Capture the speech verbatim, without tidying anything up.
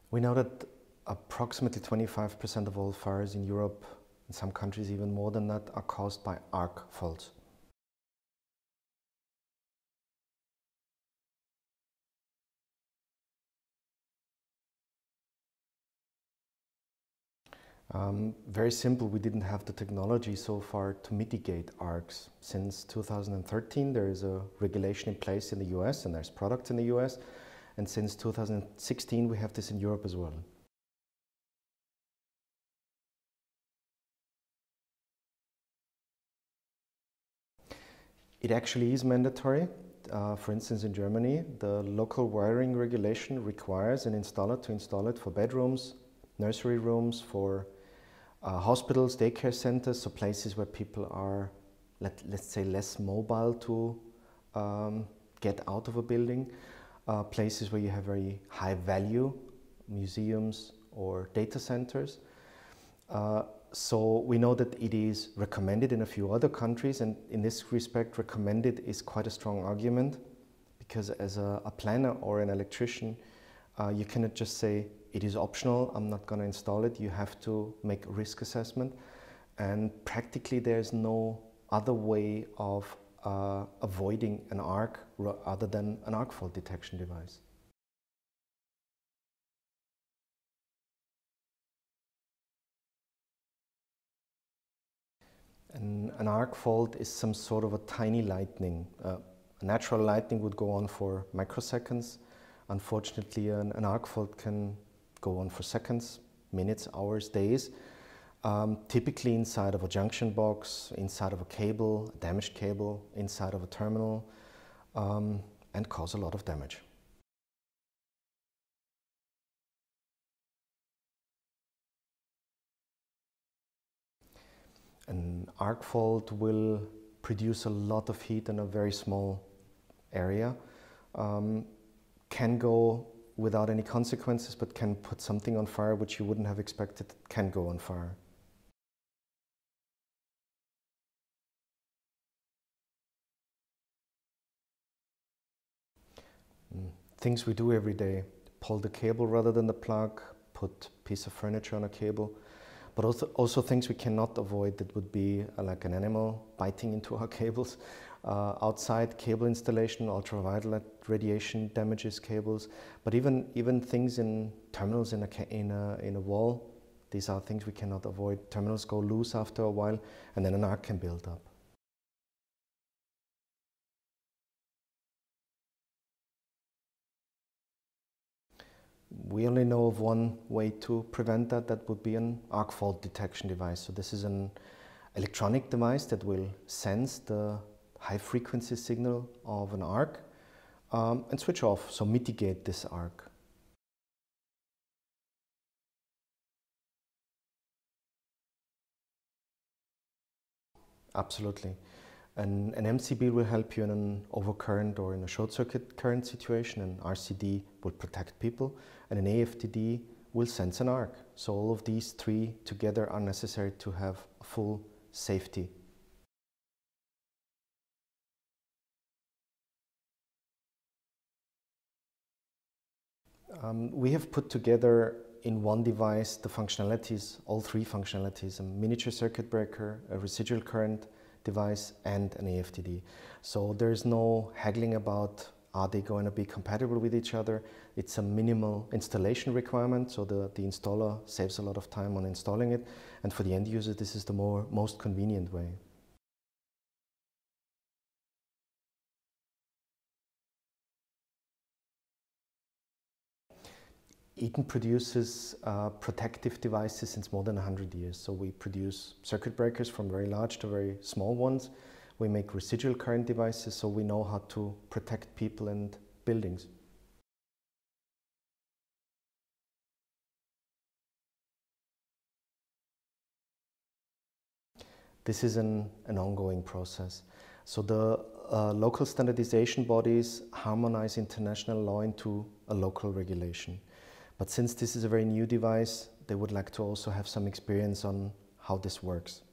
We know that approximately twenty-five percent of all fires in Europe, in some countries even more than that, are caused by arc faults. Um, very simple, we didn't have the technology so far to mitigate arcs. Since two thousand thirteen there is a regulation in place in the U S and there's products in the U S, and since two thousand sixteen we have this in Europe as well. It actually is mandatory. Uh, for instance, in Germany, the local wiring regulation requires an installer to install it for bedrooms, nursery rooms, for uh, hospitals, daycare centers, so places where people are, let, let's say, less mobile to um, get out of a building, uh, places where you have very high value, museums or data centers. Uh, so we know that it is recommended in a few other countries, and in this respect recommended is quite a strong argument, because as a, a planner or an electrician uh, you cannot just say it is optional, I'm not going to install it. You have to make a risk assessment, and practically there's no other way of uh, avoiding an arc other than an arc fault detection device. An, an arc fault is some sort of a tiny lightning. Uh, a natural lightning would go on for microseconds. Unfortunately, an, an arc fault can go on for seconds, minutes, hours, days. Um, typically inside of a junction box, inside of a cable, a damaged cable, inside of a terminal, um, and cause a lot of damage. An arc fault will produce a lot of heat in a very small area, um, can go without any consequences, but can put something on fire which you wouldn't have expected can go on fire. Mm. Things we do every day: pull the cable rather than the plug, put a piece of furniture on a cable. But also, also things we cannot avoid, that would be uh, like an animal biting into our cables. Uh, outside cable installation, ultraviolet radiation damages cables. But even, even things in terminals in a, in, a, in a wall, these are things we cannot avoid. Terminals go loose after a while, and then an arc can build up. We only know of one way to prevent that. That would be an arc fault detection device. So this is an electronic device that will sense the high frequency signal of an arc um, and switch off, so mitigate this arc. Absolutely. An, an M C B will help you in an overcurrent or in a short circuit current situation. An R C D will protect people, and an A F T D will sense an arc. So all of these three together are necessary to have full safety. Um, we have put together in one device the functionalities, all three functionalities: a miniature circuit breaker, a residual current device, and an A F T D. So there's no haggling about are they going to be compatible with each other. It's a minimal installation requirement, so the, the installer saves a lot of time on installing it, and for the end user this is the more, most convenient way. Eaton produces uh, protective devices since more than one hundred years. So we produce circuit breakers from very large to very small ones. We make residual current devices, so we know how to protect people and buildings. This is an, an ongoing process. So the uh, local standardization bodies harmonize international law into a local regulation. But since this is a very new device, they would like to also have some experience on how this works.